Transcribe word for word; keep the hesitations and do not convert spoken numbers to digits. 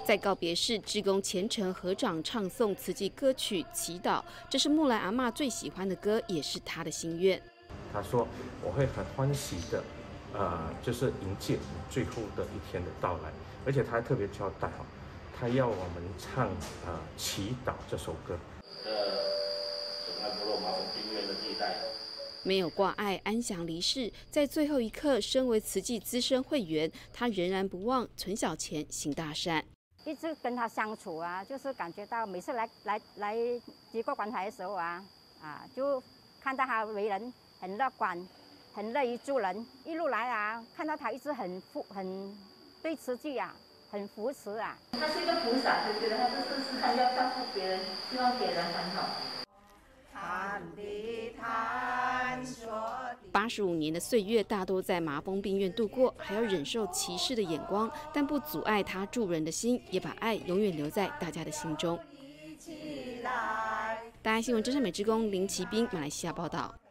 在告别式，志工虔诚合掌唱诵慈济歌曲《祈祷》，这是木兰阿嬷最喜欢的歌，也是她的心愿。 她说：“我会很欢喜的，呃，就是迎接我们最后的一天的到来。”而且她还特别交代哈，她要我们唱呃《祈祷》这首歌。呃，省爱部落麻风病院的地带。 没有挂碍，安详离世。在最后一刻，身为慈济资深会员，他仍然不忘存小钱行大善。 一直跟他相处啊，就是感觉到每次来来来机构关怀的时候啊，啊，就看到他为人很乐观，很乐于助人。一路来啊，看到他一直很扶很对慈济啊，很扶持啊。 他是一个菩萨，对不对？他就是时常要照顾别人，希望别人很好。 八十五年的岁月，大多在麻风病院度过，还要忍受歧视的眼光，但不阻碍他助人的心，也把爱永远留在大家的心中。大爱新闻真善美职工林奇斌，马来西亚报道。